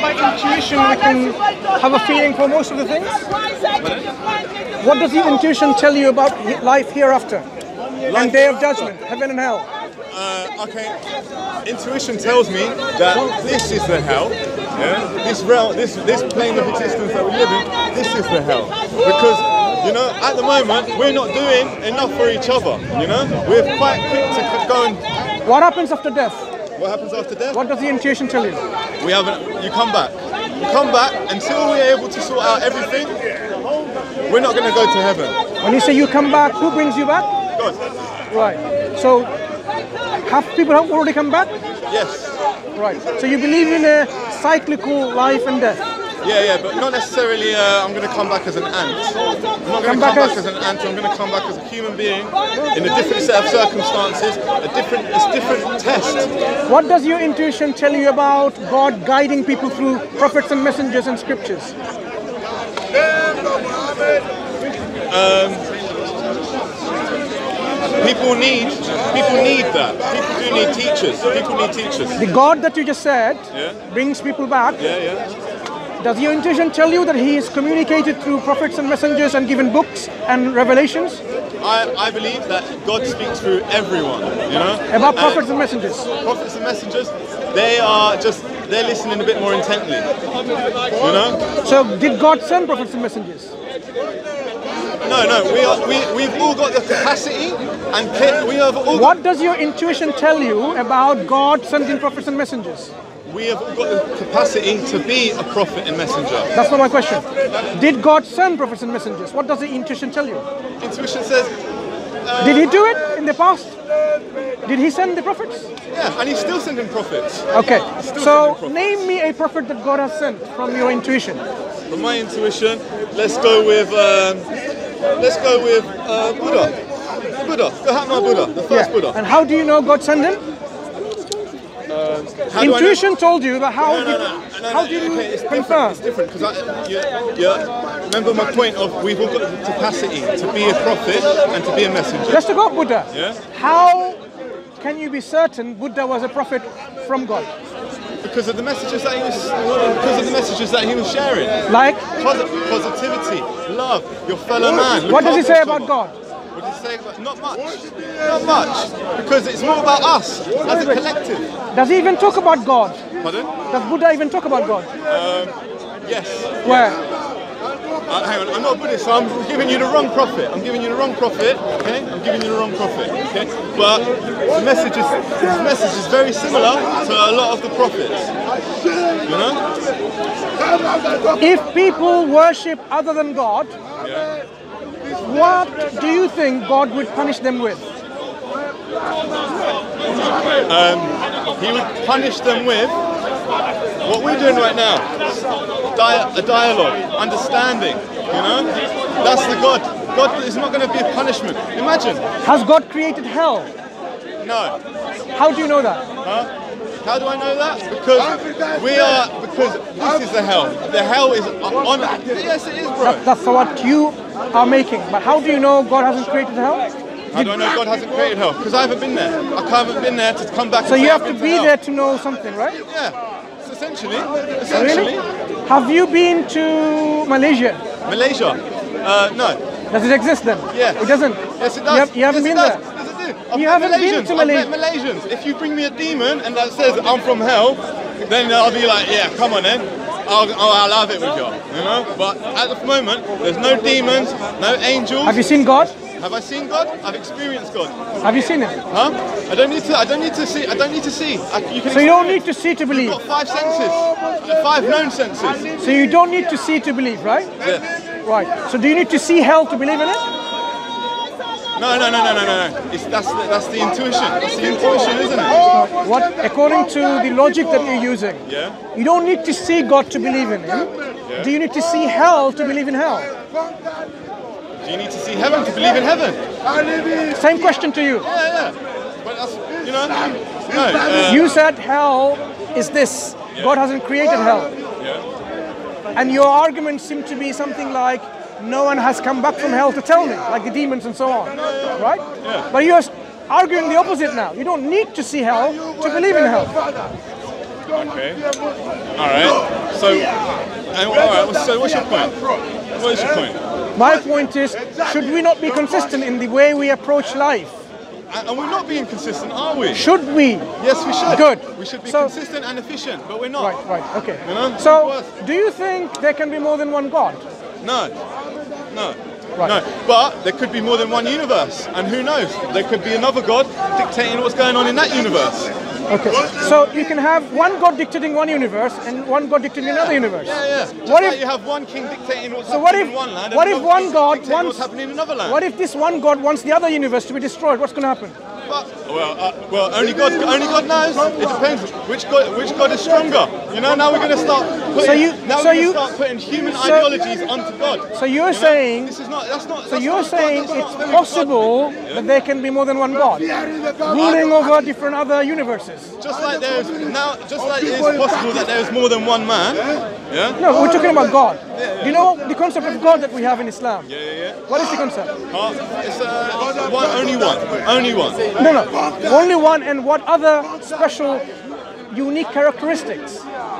by intuition we can have a feeling for most of the things? What does the intuition tell you about life hereafter? And day of judgment, heaven and hell? Okay, intuition tells me that this is the hell. Yeah? This realm, this plane of existence that we live in, this is the hell. Because, you know, at the moment, we're not doing enough for each other, you know? We're quite quick to go and... What happens after death? What happens after death? What does the intuition tell you? You come back. You come back until we're able to sort out everything, we're not going to go to heaven. When you say you come back, who brings you back? God. Right. So, have people already come back? Yes. Right. So you believe in a cyclical life and death? Yeah, but not necessarily I'm going to come back as an ant. I'm not going to come back as an ant, I'm going to come back as a human being in a different set of circumstances, a different test. What does your intuition tell you about God guiding people through prophets and messengers and scriptures? People need that. People do need teachers. People need teachers. The God that you just said brings people back. Yeah. Does your intuition tell you that He is communicated through prophets and messengers and given books and revelations? I believe that God speaks through everyone, you know? About prophets and messengers? Prophets and messengers, they're listening a bit more intently, you know? So did God send prophets and messengers? No, we've all got the capacity and we have all... What does your intuition tell you about God sending prophets and messengers? We have got the capacity to be a prophet and messenger. That's not my question. Did God send prophets and messengers? What does the intuition tell you? Intuition says... Did He do it in the past? Did He send the prophets? Yeah, and He's still sending prophets. Okay, so name me a prophet that God has sent from your intuition. From my intuition, let's go with Buddha. Buddha, Mahatma Buddha, the first Buddha. And how do you know God sent him? Intuition told you, but how do you confirm? It's different because remember my point of we've all got the capacity to be a prophet and to be a messenger. Let's talk about Buddha. Yeah. How can you be certain Buddha was a prophet from God? Because of the messages that he was sharing. Like positivity, love, your fellow man. What does he say about God? What does he say about? Not much. Because it's more about us as a collective. Does he even talk about God? Pardon? Does Buddha even talk about God? Yes. Where? Hang on, I'm not a Buddhist, so I'm giving you the wrong prophet. Okay? I'm giving you the wrong prophet, okay? But the message is very similar to a lot of the prophets. You know? If people worship other than God, what do you think God would punish them with? He would punish them with what we're doing right now. A dialogue, understanding, you know? That's the God. God is not going to be a punishment. Imagine. Has God created hell? No. How do you know that? Huh? How do I know that? Because this is the hell. The hell is on... Yes, it is, bro. That's what you are making. But how do you know God hasn't created hell? How do I know God hasn't created hell? Because I haven't been there. I haven't been there to come back. So you have to be there to know something, right? Yeah. Essentially. Really? Have you been to Malaysia? Malaysia? No. Does it exist then? Yeah. It doesn't? Yes, it does. You haven't been there? Yes, it does. You haven't been to Malaysia? I've met Malaysians. If you bring me a demon and that says I'm from hell, then I'll be like, yeah, come on then. I'll have it with you, you know? But at the moment, there's no demons, no angels. Have you seen God? Have I seen God? I've experienced God. Have you seen Him? Huh? I don't need to see. So you don't need to see to believe? You've got 5 senses. 5 known senses. So you don't need to see to believe, right? Yeah. Right. So do you need to see hell to believe in it? No. That's the intuition. That's the intuition, isn't it? What? According to the logic that you're using, you don't need to see God to believe in Him. Yeah. Do you need to see hell to believe in hell? Do you need to see heaven to believe in heaven? Same question to you. Yeah. But that's, you know, no. You said hell is this. God hasn't created hell. Yeah. And your argument seemed to be something like, no one has come back from hell to tell me, like the demons and so on, right? Yeah. But you're arguing the opposite now. You don't need to see hell to believe in hell. Okay. All right. So, all right. So, what's your point? What is your point? My point is, should we not be consistent in the way we approach life? And we're not being consistent, are we? Should we? Yes, we should. Good. We should be consistent and efficient, but we're not. Right, okay. You know? So, do you think there can be more than one God? No. Right. No, but there could be more than one universe, and who knows? There could be another God dictating what's going on in that universe. Okay, so you can have one God dictating one universe and one God dictating another universe. Yeah. Just like you have one king dictating what's happening in one land, and another one king God dictating what's happening in another land? What if this one God wants the other universe to be destroyed? What's going to happen? Well, only God knows. It depends which God is stronger. You know, now we're going to start putting human ideologies onto God. So you're saying this is not. That's not. So you're saying it's possible that there can be more than one God ruling over different other universes. Just like it is possible that there is more than one man. Yeah. No, we're talking about God. Do you know the concept of God that we have in Islam? Yeah. What is the concept? It's only one. No, only one, and what other special, unique characteristics?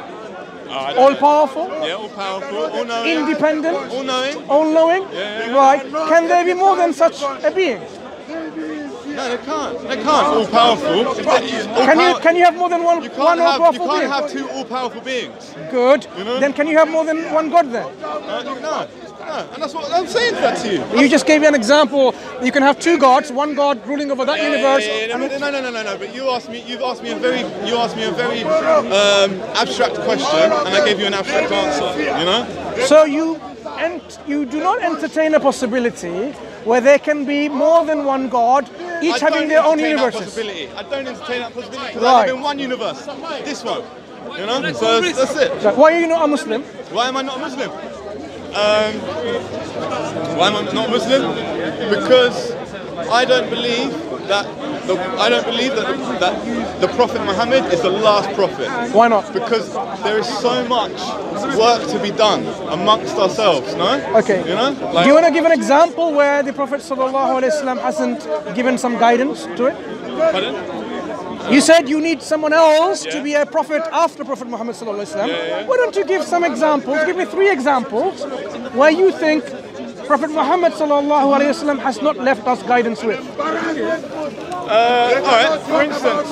All powerful? Yeah, all powerful, all knowing. Independent? All knowing. All knowing? Yeah. Right. Can there be more than such a being? No, they can't. They can't. All powerful. Can you have more than one all powerful being? You can't have two all powerful beings. Good. You know? Then can you have more than one God then? No. And that's what I'm saying that to you. You just gave me an example. You can have two gods, one God ruling over that universe. No. But you've asked me a very abstract question, and I gave you an abstract answer. You know. So you do not entertain a possibility where there can be more than one God, each having their own universes. I don't entertain that possibility because I live in one universe. This one. You know. So that's it. Why are you not a Muslim? Why am I not a Muslim? Why am I not Muslim? Because I don't believe that the Prophet Muhammad is the last prophet. Why not? Because there is so much work to be done amongst ourselves. No? Okay. You know? Do you want to give an example where the Prophet ﷺ hasn't given some guidance to it? Pardon? You said you need someone else to be a prophet after Prophet Muhammad ﷺ. Yeah. Why don't you give some examples? Give me 3 examples where you think Prophet Muhammad ﷺ has not left us guidance with. All right. For instance,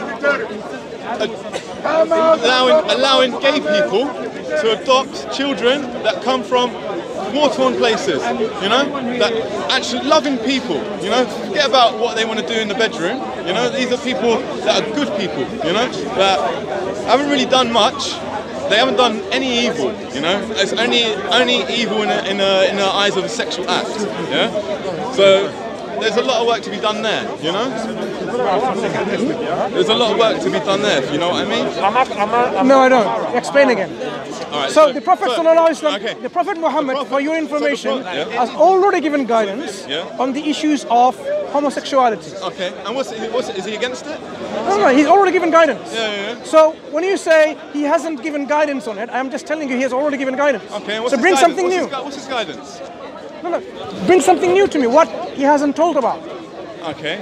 allowing gay people to adopt children that come from war-torn places, you know, that actually loving people, you know, forget about what they want to do in the bedroom, you know, these are people that are good people, you know, that haven't really done much, they haven't done any evil, you know, it's only evil in the eyes of a sexual act, yeah, so there's a lot of work to be done there, you know? There's a lot of work to be done there, if you know what I mean? No, I don't. Explain again. All right, so the Prophet the Prophet Muhammad, for your information, has already given guidance on the issues of homosexuality. Okay, and is he against it? No, he's already given guidance. Yeah. So when you say he hasn't given guidance on it, I'm just telling you he has already given guidance. Okay, and so bring something new. What's his guidance? No, bring something new to me. What he hasn't told about. Okay.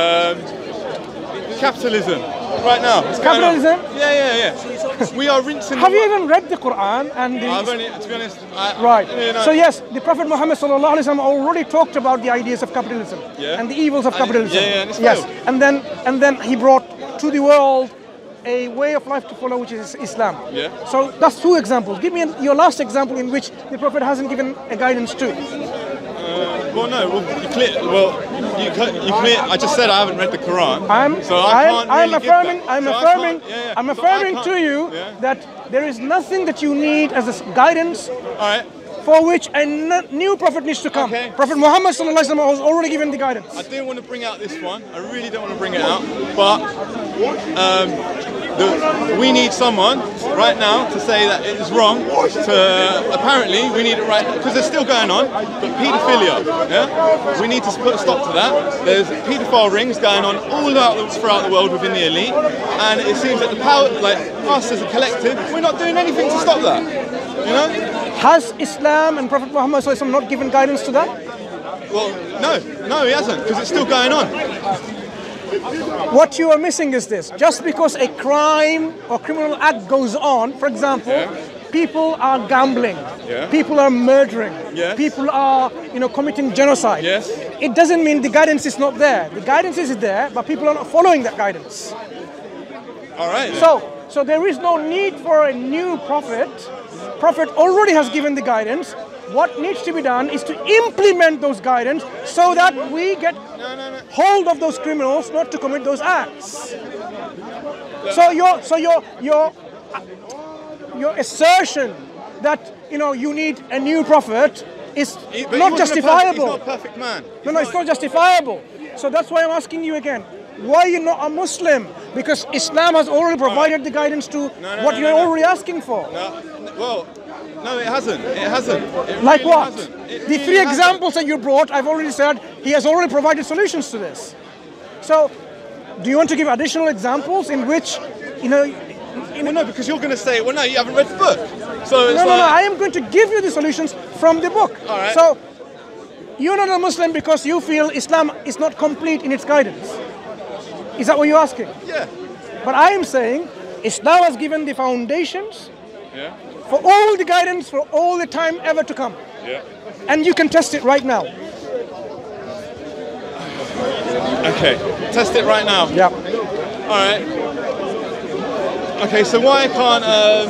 Capitalism. Right now. Capitalism? Yeah. We are rinsing. Have you even read the Quran? I've only, to be honest. Right. You know. So yes, the Prophet Muhammad ﷺ already talked about the ideas of capitalism and the evils of capitalism. And it's yes. And then he brought to the world a way of life to follow, which is Islam. Yeah. So that's 2 examples. Give me your last example in which the Prophet hasn't given a guidance to. I just said I haven't read the Quran. I'm affirming to you that there is nothing that you need as a guidance. All right. For which a new prophet needs to come. Okay. Prophet Muhammad ﷺ has already given the guidance. I didn't want to bring out this one. I really don't want to bring it out. But we need someone right now to say that it is wrong. Apparently, we need it right because they're still going on. But paedophilia, we need to put a stop to that. There's paedophile rings going on all throughout the world within the elite, and it seems that the power, like us as a collective, we're not doing anything to stop that. You know. Has Islam and Prophet Muhammad ﷺ not given guidance to that? Well, no, he hasn't, because it's still going on. What you are missing is this. Just because a crime or criminal act goes on, for example, people are gambling, Yeah. people are murdering, Yes. people are, committing genocide. Yes. It doesn't mean the guidance is not there. The guidance is there, but people are not following that guidance. All right. So there is no need for a new prophet. Prophet already has given the guidance. What needs to be done is to implement those guidance so that we get hold of those criminals not to commit those acts. So your assertion that you need a new prophet is not justifiable. He's not a perfect man. It's not justifiable. So that's why I'm asking you again. Why are you not a Muslim? Because Islam has already provided the guidance to what you're already asking for. No, it hasn't. It hasn't. It Like really what? hasn't. The three examples that you brought, I've already said, he has already provided solutions to this. So, do you want to give additional examples in which, No, because you're going to say, well, no, you haven't read the book. So it's No, I am going to give you the solutions from the book. All right. So, you're not a Muslim because you feel Islam is not complete in its guidance. Is that what you're asking? Yeah. But I am saying Islam has given the foundations Yeah. for all the guidance for all the time ever to come. Yeah. And you can test it right now. Okay. Test it right now. Yeah. All right. Okay, so why can't,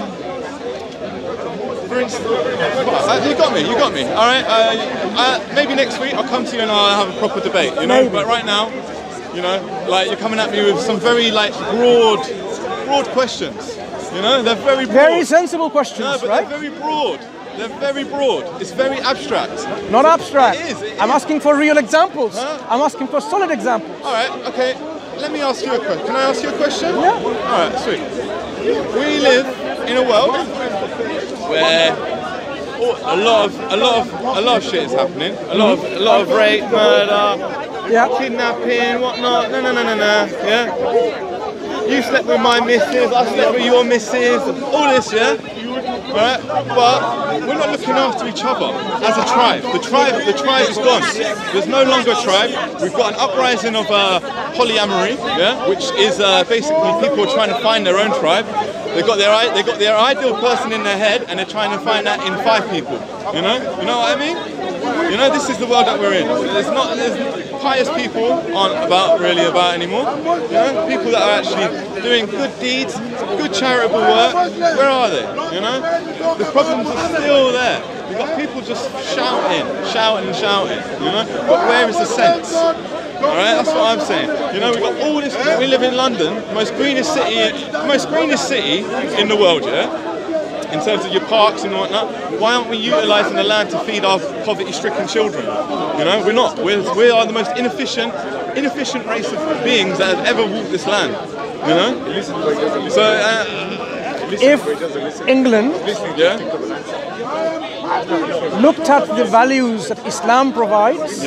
for instance, you got me. All right. Maybe next week I'll come to you and I'll have a proper debate. Maybe. But right now, like you're coming at me with some very broad questions. They're very broad. Very sensible questions, No, but right? they're very broad. They're very broad. It's very abstract. Not abstract. It is. I'm asking for real examples. Huh? I'm asking for solid examples. All right. Okay. Let me ask you a question. Can I ask you a question? Yeah. All right. Sweet. We live in a world where a lot of shit is happening. A lot of rape, murder, Yeah. kidnapping, whatnot. No. Yeah. You slept with my missus. I slept with your missus. All this, yeah. Right? But we're not looking after each other as a tribe. The tribe is gone. There's no longer a tribe. We've got an uprising of polyamory, yeah, which is basically people trying to find their own tribe. They got their ideal person in their head, and they're trying to find that in 5 people. You know what I mean? This is the world that we're in. There's pious people aren't really about anymore. People that are actually doing good deeds, good charitable work. Where are they? The problems are still there. We've got people just shouting. But where is the sense? All right, that's what I'm saying. We've got all this. We live in London, the most greenest city in the world, yeah. In terms of your parks and whatnot, why aren't we utilising the land to feed our poverty-stricken children? We're not. We are the most inefficient race of beings that have ever walked this land. So If England looked at the values that Islam provides,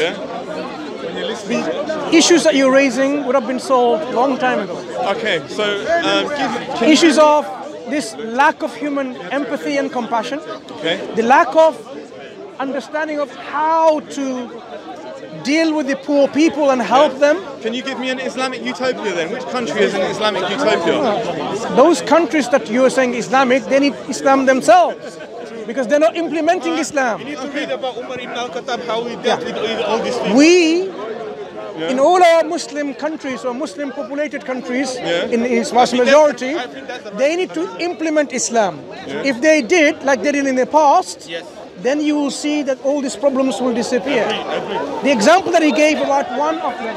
the issues that you're raising would have been solved a long time ago. Okay, so Issues of this lack of human empathy and compassion, okay. the lack of understanding of how to deal with the poor people and help them. Can you give me an Islamic utopia then? Which country is an Islamic utopia? Those countries that you're saying Islamic, they need Islam themselves because they're not implementing Islam. You need to read about Umar ibn al-Khattab, how he dealt with all these things. We, in all our Muslim countries or Muslim populated countries, in its vast majority, they need to implement Islam. If they did, like they did in the past, then you will see that all these problems will disappear. The example that he gave about one of them,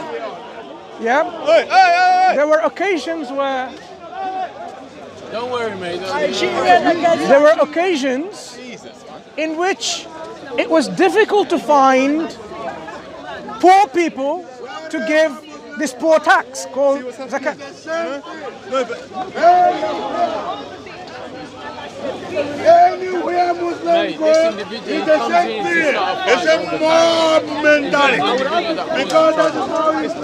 there were occasions where... Don't worry, mate. There were occasions in which it was difficult to find poor people to give this poor tax called zakat. Anywhere Muslims go, it's the same thing. It's a mob mentality. Because that's how it's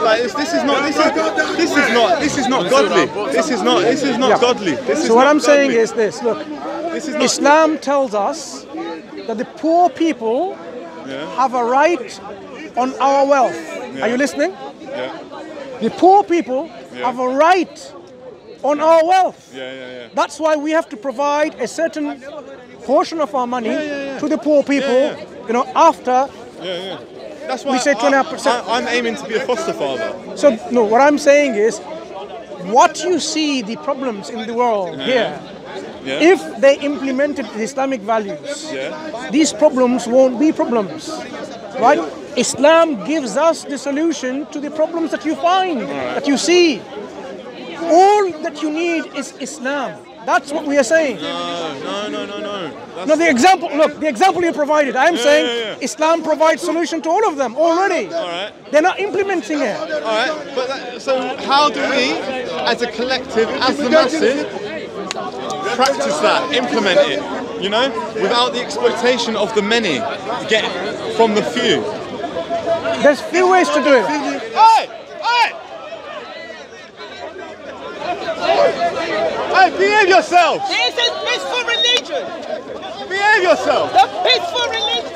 This is not godly. This is not godly. So what I'm saying is this, look, Islam tells us that the poor people have a right on our wealth. Are you listening? The poor people have a right on our wealth. Yeah. That's why we have to provide a certain portion of our money to the poor people, you know, after That's why we say 2.5%. I'm aiming to be a foster father. So, no, what I'm saying is, what you see, the problems in the world here, if they implemented the Islamic values, these problems won't be problems, right? Islam gives us the solution to the problems that you find, that you see. All that you need is Islam. That's what we are saying. No. No, the example you provided, I'm saying Islam provides solution to all of them already. They're not implementing it. But so how do we, as a collective, as the masses, practice that, implement it, you know, without the exploitation of the many, get from the few? There's few ways to do it. Hey, behave yourself! This is peaceful religion! Behave yourself! The peaceful religion!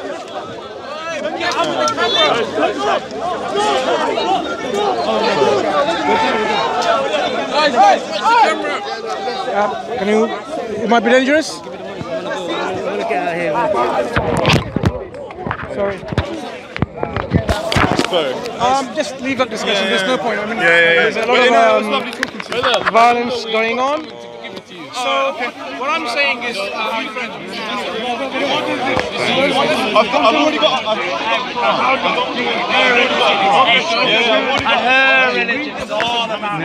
Can you? It might be dangerous. Sorry. Just leave that discussion. There's no point. I mean, there's a lot of violence going on. So what I'm saying is, Her religion is all about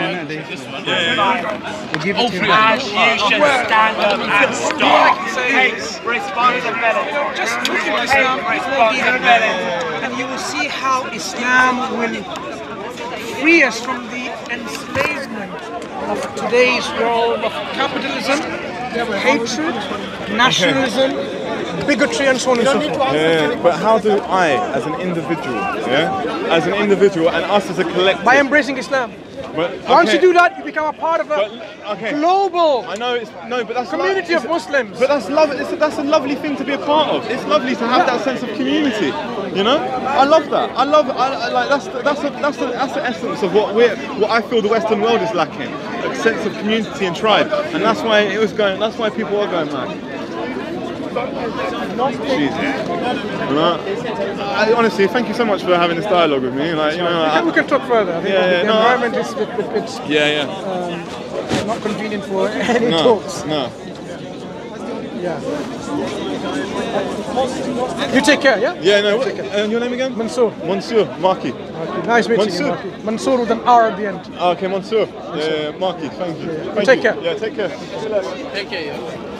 you should stand up and stop. Take responsibility. just look at Islam, and you will see how Islam will free us from the enslavement of today's world of capitalism, hatred, nationalism, bigotry, and so on and so forth. But how do I, as an individual, as an individual, and us as a collective, By embracing Islam. But, Once you do that, you become a part of a global I know it's but that's community of Muslims. But that's love. That's a lovely thing to be a part of. It's lovely to have that sense of community. You know, I love that. I like that's the essence of what I feel the Western world is lacking. A sense of community and tribe, and that's why it was going. That's why people are going mad. Jesus. You know, honestly, thank you so much for having this dialogue with me. Like, you know, We can talk further. I think the environment is not convenient for any talks. No. Yeah. You take care, yeah? Yeah, no. And your name again? Mansur. Mansur. Maki. Nice meeting you, Maki. Mansur with an R at the end. Okay, Mansur. Yeah, Maki. Thank you. Thank Take you. care. Yeah, take care. Take care, yeah.